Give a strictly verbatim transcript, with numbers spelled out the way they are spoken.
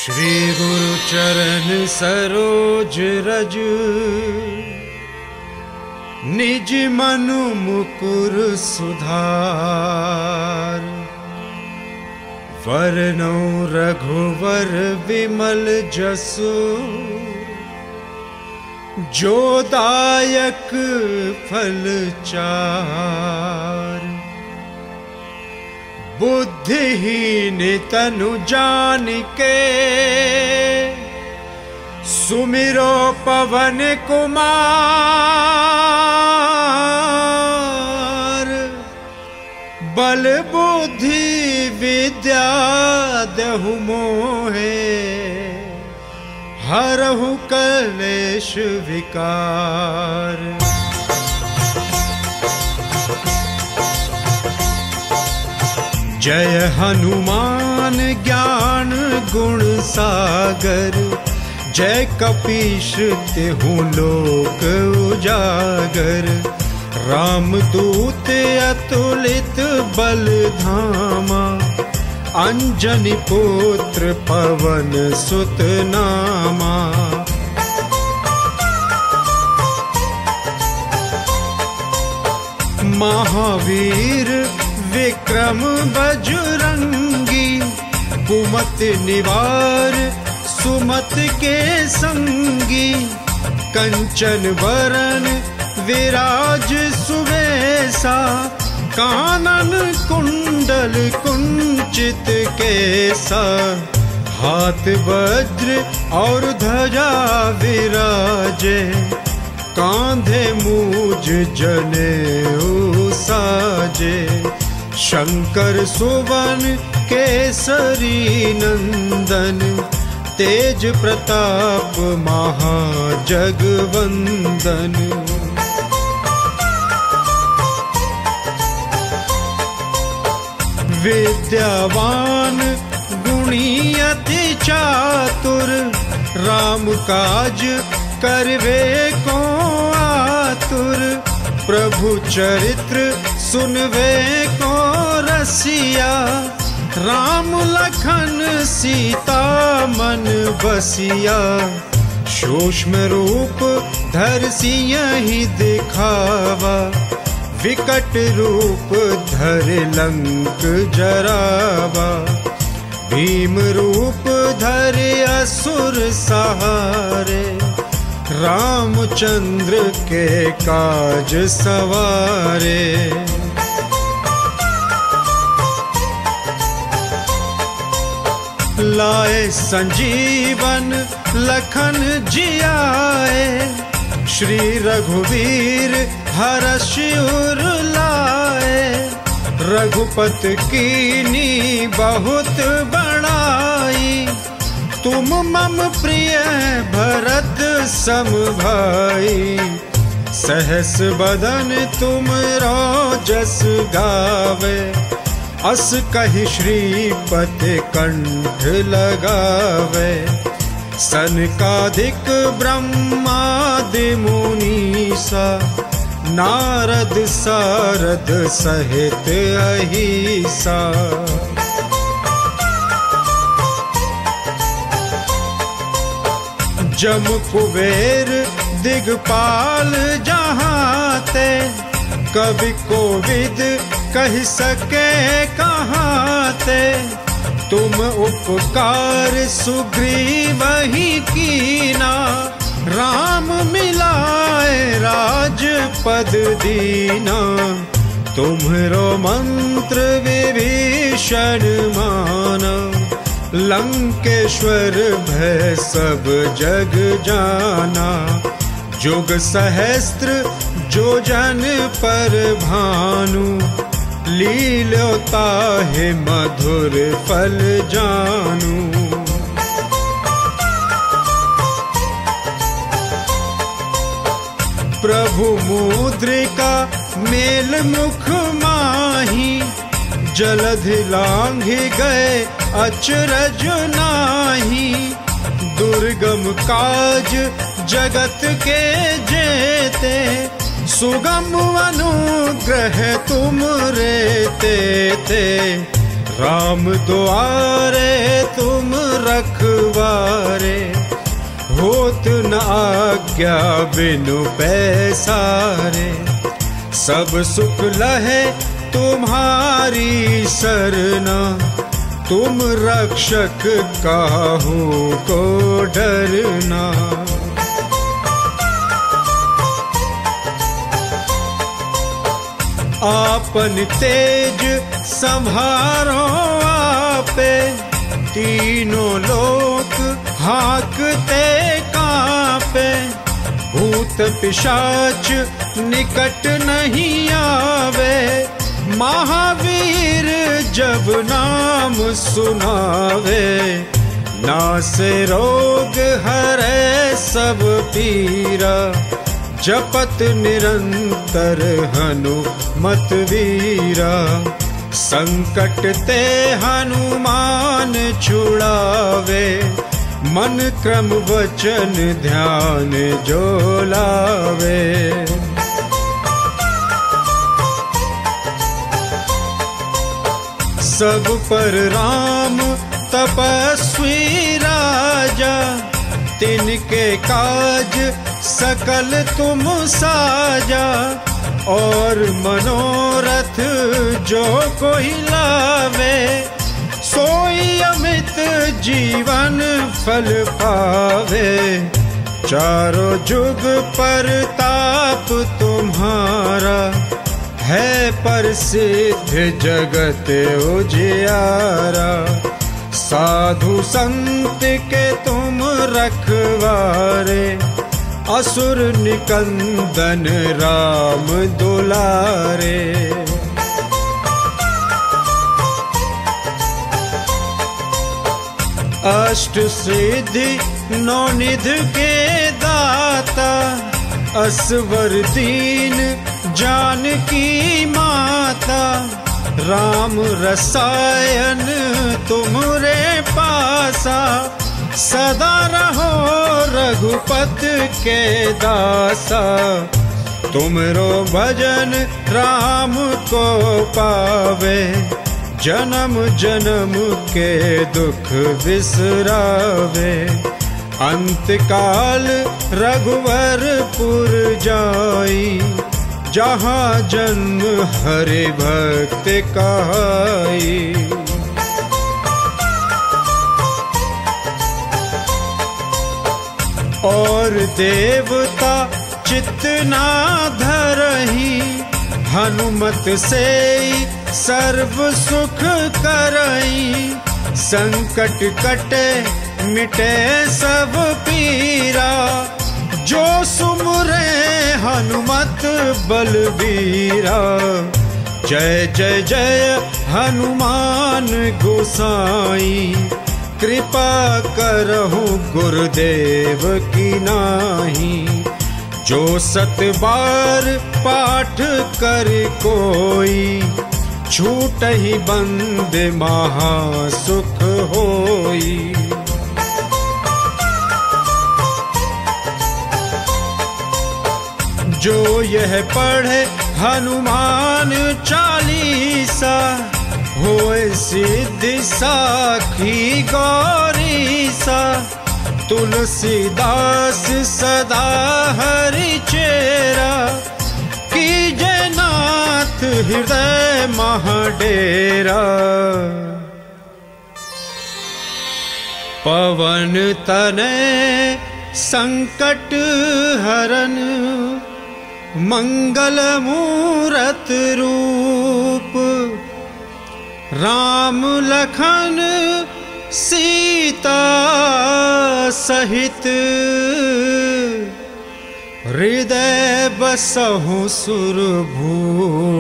श्री गुरु चरण सरोज रज, निज मनु मुकुर सुधार। वरनौ रघुवर विमल जसु, जो दायक फल चार। बुद्धिहीन तनु जानिके, सुमिरो पवन कुमार। बल बुद्धि विद्या देहु मोहे, हरहु कलेश विकार। जय हनुमान ज्ञान गुण सागर, जय कपीश तिहुँ लोक उजागर। रामदूत अतुलित बल धामा, अंजनी पुत्र पवन सुत नामा। महावीर विक्रम बजरंगी, कुमति निवार सुमति के संगी। कंचन वरन विराज सुवेशा, कानन कुंडल कुंचित केसा। हाथ वज्र और ध्वजा विराजे, कांधे मूज जनेऊ साजे। शंकर सुवन केसरी नंदन, तेज प्रताप महाजगवंदन। विद्यावान गुणी अति चातुर, राम काज करवे को आतुर। प्रभु चरित्र सुनवे को रसिया, राम लखन सीता मन बसिया। सूक्ष्म रूप धर सियहि दिखावा, विकट रूप धर लंक जरावा। भीम रूप धर असुर सहारे, रामचंद्र के काज सवारे। लाए संजीवन लखन जियाए, श्री रघुवीर हर्ष उर लाए। रघुपत कीनी बहुत बड़ाई, तुम मम प्रिय भरत सम भाई। सहस बदन तुम जस गावे, अस कहि श्रीपति कंठ लगावे। सनकादिक ब्रह्मादि मुनीसा, नारद सारद सहित अहिसा। जम कुबेर दिगपाल जहाते, कवि कोविद कह सके कहाते। तुम उपकार सुग्रीव ही कीना, राम मिलाए राजपद दीना। तुम्हरो मंत्र विभीषण माना, लंकेश्वर भय सब जग जाना। जुग सहस्त्र जो जन पर भानु, लील्योता है मधुर फल जानू। प्रभु मुद्रिका मेल मुख माही, जलधि लांघि गए अचरज नाही। दुर्गम काज जगत के जेते, सुगम अनुग्रह तुम रे ते ते। राम द्वारे तुम रखवारे होत न आज्ञा बिनु पैसारे। सब सुख लहे तुम्हारी सरना, तुम रक्षक काहू को डरना। आपन तेज संभारो आपे, तीनों लोक हाकते कांपे। भूत पिशाच निकट नहीं आवे, महावीर जब नाम सुनावे। नासे रोग हरै सब पीरा, जपत निरंतर हनुमत वीरा। संकट ते हनुमान छुड़ावे, मन क्रम वचन ध्यान जो लावे। सब पर राम तपस्वी राजा, तिनके काज सकल तुम साजा। और मनोरथ जो कोई लावे, सोई अमित जीवन फल पावे। चारों जुग पर ताप तुम्हारा, है प्रसिद्ध जगत उजियारा। साधु संत के तुम रखवारे, असुर निकंदन राम दुलारे। अष्ट सिद्धि नौ निधि के दाता, असवर दीन जानकी माता। राम रसायन तुमरे पासा, सदा रहो रघुपत के दासा। तुमरो भजन राम को पावे, जन्म जन्म के दुख बिसरावे। अंत काल रघुवरपुर जाई, जहाँ जन्म हरि भक्त कहाई। और देवता चित्त ना धरही, हनुमत से सर्व सुख करई। संकट कटे मिटे सब पीरा, जो सुमरे हनुमत बलबीरा। जय जय जय हनुमान गोसाई, कृपा करहु गुरुदेव की नाही। जो सत बार पाठ कर कोई, छूट ही बंद महा सुख होई। जो यह पढ़े हनुमान चालीसा, होए सिद्धि साखी गौरीसा। तुलसीदास सदा हरि चेरा, कीजे नाथ हृदय महाडेरा। पवन तनय संकट हरन, मंगल मूरत रूप। राम लखन सीता सहित, हृदय बसहु सुरभूप।